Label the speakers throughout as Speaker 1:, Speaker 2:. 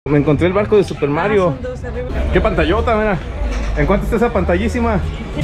Speaker 1: Me encontré el barco de Super Mario. ¡Qué pantallota, mira! ¿En cuánto está esa pantallísima?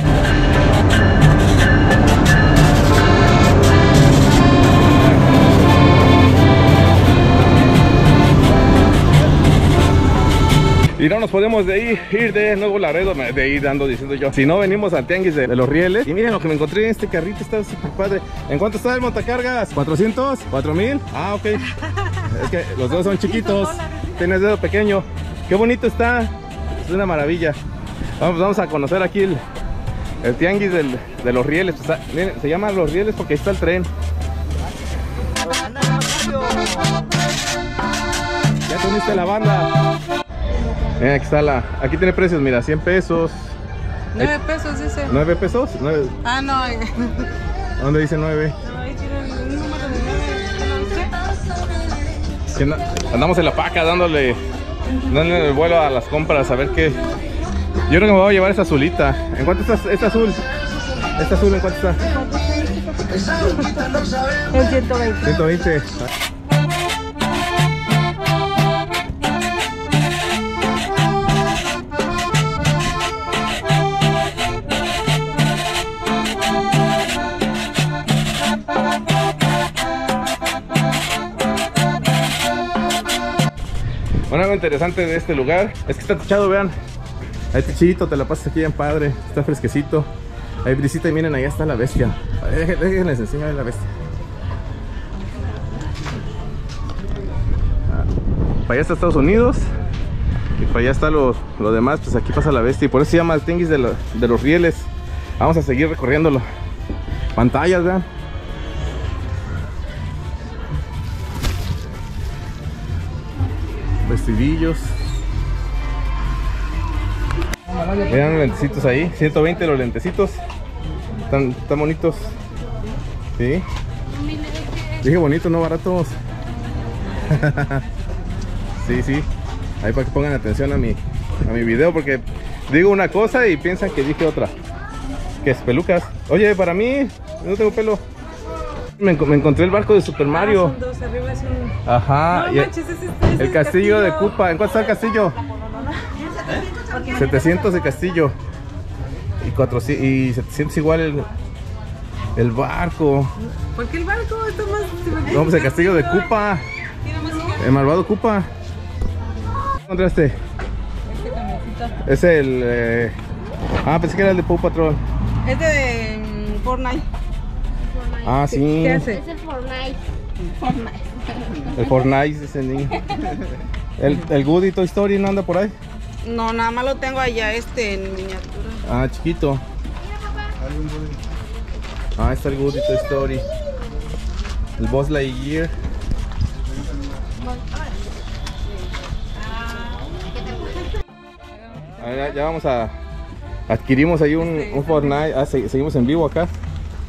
Speaker 1: Y no nos podemos ir de Nuevo Laredo, de ir dando diciendo yo. Si no, venimos al tianguis de los rieles. Y miren lo que me encontré en este carrito, está súper padre. ¿En cuánto está el montacargas? ¿400? ¿4000? Ah, ok. Es que los dedos son chiquitos. Tienes dedo pequeño. Qué bonito está. Es una maravilla. Vamos a conocer aquí el tianguis de los rieles. Pues, miren, se llama Los Rieles porque ahí está el tren. Ya te uniste a la banda. Mira, aquí está aquí tiene precios, mira, 100 pesos.
Speaker 2: 9 pesos dice.
Speaker 1: ¿9 pesos? 9.
Speaker 2: Ah, no.
Speaker 1: ¿Dónde dice 9?
Speaker 2: No, ahí tiene el número de 9.
Speaker 1: Andamos en la paca dándole el vuelo a las compras a ver qué. Yo creo que me voy a llevar esa azulita. ¿En cuánto está esta azul? ¿Esta azul en cuánto está?
Speaker 2: En 120.
Speaker 1: 120. Bueno, algo interesante de este lugar es que está techado, vean. Hay techito, te la pasas aquí bien padre. Está fresquecito. Hay brisita y miren, allá está la bestia. Déjenles enseñar la bestia. Para allá está Estados Unidos. Y para allá está lo demás. Pues aquí pasa la bestia. Y por eso se llama el tianguis de los rieles. Vamos a seguir recorriéndolo. Pantallas, vean. Vestidillos. Vean los lentecitos ahí, 120 los lentecitos. Están bonitos. ¿Sí? Dije bonito, no baratos. Sí, sí. Ahí para que pongan atención a mi video, porque digo una cosa y piensan que dije otra. Que es pelucas. Oye, para mí, no tengo pelo. Me encontré el barco de Super Mario.
Speaker 2: Son dos, arriba es un...
Speaker 1: Ajá.
Speaker 2: No
Speaker 1: Y
Speaker 2: manches, es
Speaker 1: el castillo de Koopa. ¿En cuánto está el castillo? 700 de castillo. Y 700 igual el barco.
Speaker 2: ¿Por qué el barco está más...?
Speaker 1: No, pues el castillo de Koopa. El malvado Koopa. ¿Qué encontraste?
Speaker 2: Este camioncito.
Speaker 1: Es el... pensé que era el de Paw Patrol.
Speaker 2: Es de Fortnite.
Speaker 1: Ah, sí.
Speaker 2: ¿Qué hace?
Speaker 3: Es el Fortnite.
Speaker 1: El Fortnite es ese niño. El Woody Toy Story no anda por ahí.
Speaker 2: No, nada más lo tengo allá en miniatura.
Speaker 1: Ah, chiquito. Ah, está el Woody Toy Story. El Buzz Lightyear. Ya vamos a... Adquirimos ahí un Fortnite. Seguimos en vivo acá.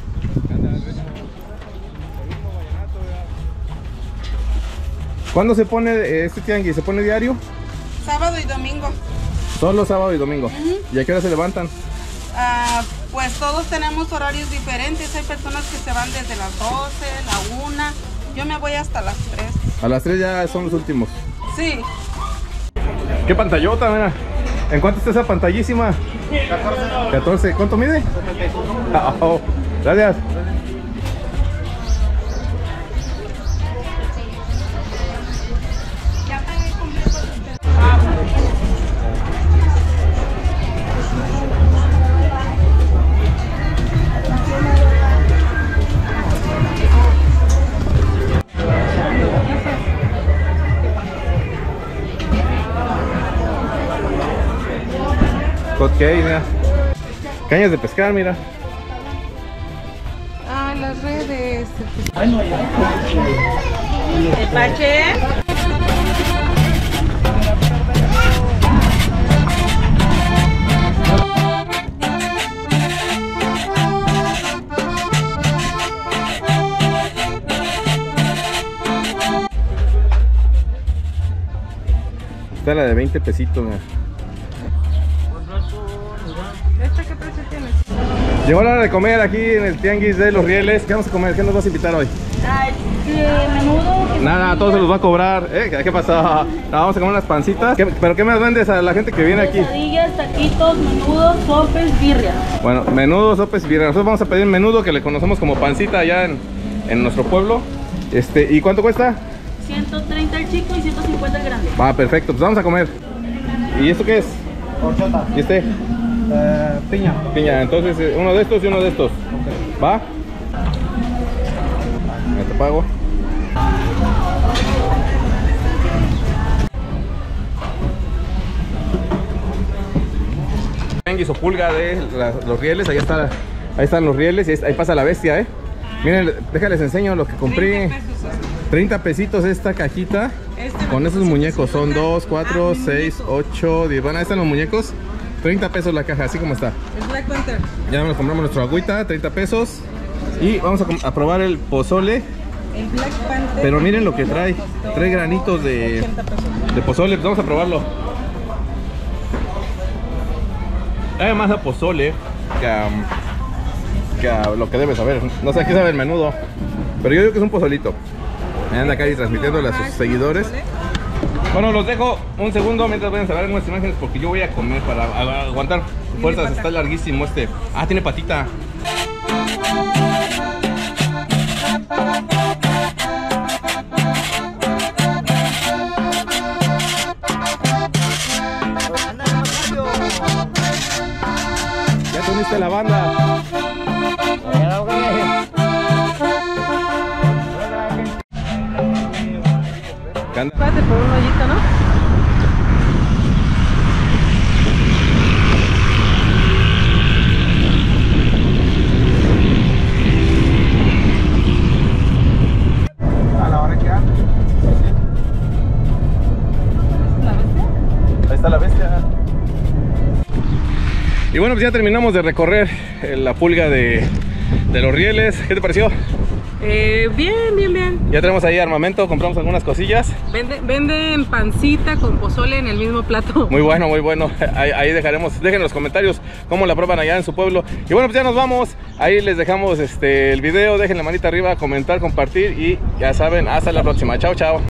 Speaker 1: ¿Cuándo se pone este tianguis? ¿Se pone diario?
Speaker 2: Sábado y domingo.
Speaker 1: Solo sábado y domingo. ¿Y a qué hora se levantan?
Speaker 2: Pues todos tenemos horarios diferentes. Hay personas que se van desde las 12, la 1. Yo me voy hasta las 3.
Speaker 1: A las 3 ya son los últimos.
Speaker 2: Sí.
Speaker 1: ¡Qué pantallota, mira! ¿En cuánto está esa pantallísima? 14. ¿Cuánto mide? Oh, gracias. Hotcake, mira. Cañas de pescar, mira.
Speaker 2: Ah, las redes. ¿El pache?
Speaker 1: Está la de 20 pesitos, mira.
Speaker 2: ¿Esta qué precio tienes?
Speaker 1: Llegó la hora de comer aquí en el tianguis de los rieles. ¿Qué vamos a comer? ¿Qué nos vas a invitar hoy?
Speaker 3: Ay, menudo.
Speaker 1: Nada, todos se los va a cobrar. ¿Qué pasó? Vamos a comer unas pancitas. ¿Pero qué más vendes a la gente que viene aquí?
Speaker 3: Quesadillas, taquitos, menudos, sopes, birria.
Speaker 1: Bueno, menudo, sopes y birria. Nosotros vamos a pedir menudo, que le conocemos como pancita allá en nuestro pueblo. ¿Y cuánto cuesta?
Speaker 3: 130 el chico y 150 el grande.
Speaker 1: Va, perfecto, pues vamos a comer. ¿Y esto qué es?
Speaker 4: Horchata.
Speaker 1: ¿Y este?
Speaker 4: Piña.
Speaker 1: Piña, entonces uno de estos y uno de estos. ¿Va? Te pago. Tianguis o pulga de los rieles, ahí están los rieles y ahí pasa la bestia, Miren, déjales enseño lo que compré. 30 pesitos esta cajita con esos muñecos. Son 2, 4, 6, 8, 10. Bueno, ahí están los muñecos. 30 pesos la caja, así como está.
Speaker 2: Es Black Panther.
Speaker 1: Ya nos compramos nuestra agüita, 30 pesos. Y vamos a probar el pozole.
Speaker 2: El Black Panther.
Speaker 1: Pero miren lo que trae. Trae granitos de pozole. Pues vamos a probarlo. Hay más a pozole que a lo que debe saber. No sé a qué sabe el menudo, pero yo digo que es un pozolito. Me anda acá y transmitiéndole a sus seguidores. Bueno, los dejo un segundo mientras vayan a ver algunas imágenes, porque yo voy a comer para aguantar fuerzas. Está larguísimo este. Ah, tiene patita. Ya te uniste a la banda.
Speaker 2: Espérate por un hoyito, ¿no?
Speaker 4: A la hora que anda.
Speaker 1: Ahí está la bestia. Y bueno, pues ya terminamos de recorrer la pulga de los rieles. ¿Qué te pareció?
Speaker 2: Bien.
Speaker 1: Ya tenemos ahí armamento, compramos algunas cosillas.
Speaker 2: Venden pancita con pozole en el mismo plato.
Speaker 1: Muy bueno, muy bueno. Ahí dejaremos, dejen en los comentarios cómo la prueban allá en su pueblo. Y bueno, pues ya nos vamos. Ahí les dejamos el video. Dejen la manita arriba, comentar, compartir. Y ya saben, hasta la próxima. Chao, chao.